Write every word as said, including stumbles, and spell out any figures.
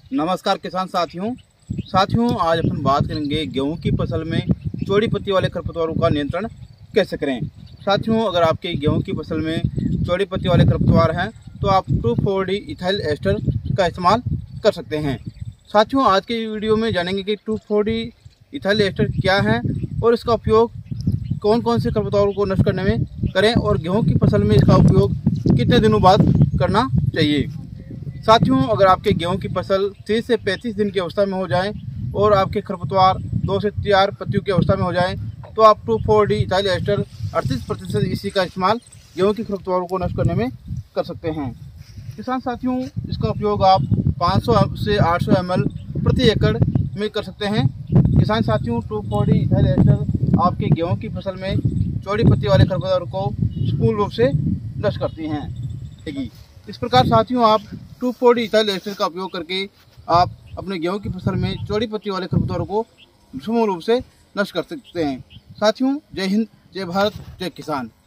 नमस्कार किसान साथियों साथियों आज अपन बात करेंगे गेहूं की फसल में चौड़ी पत्ती वाले खरपतवारों का नियंत्रण कैसे करें। साथियों अगर आपके गेहूं की फसल में चौड़ी पत्ती वाले खरपतवार हैं तो आप two four D ethyl ester का इस्तेमाल कर सकते हैं। साथियों आज के वीडियो में जानेंगे कि two four D ethyl ester क्या है और इसका उपयोग कौन कौन से खरपतवारों को नष्ट करने में करें और गेहूँ की फसल में इसका उपयोग कितने दिनों बाद करना चाहिए। साथियों अगर आपके गेहूं की फसल तीस से पैंतीस दिन की अवस्था में हो जाए और आपके खरपतवार दो से चार पत्तियों की अवस्था में हो जाए तो आप two four D ethyl ester अड़तीस प्रतिशत इसी का इस्तेमाल गेहूं की खरपतवारों को नष्ट करने में कर सकते हैं। किसान साथियों इसका उपयोग आप पाँच सौ से आठ सौ एम एल प्रति एकड़ में कर सकते हैं। किसान साथियों two four D ethyl ester आपके गेहूँ की फसल में चौड़ी पत्ती वाले खरपतवारों को पूर्ण रूप से नष्ट करती हैं। इस प्रकार साथियों आप two four D ethyl ester का उपयोग करके आप अपने गेहूं की फसल में चौड़ी पत्ती वाले खरपतवारों को पूर्ण रूप से नष्ट कर सकते हैं। साथियों जय हिंद, जय भारत, जय किसान।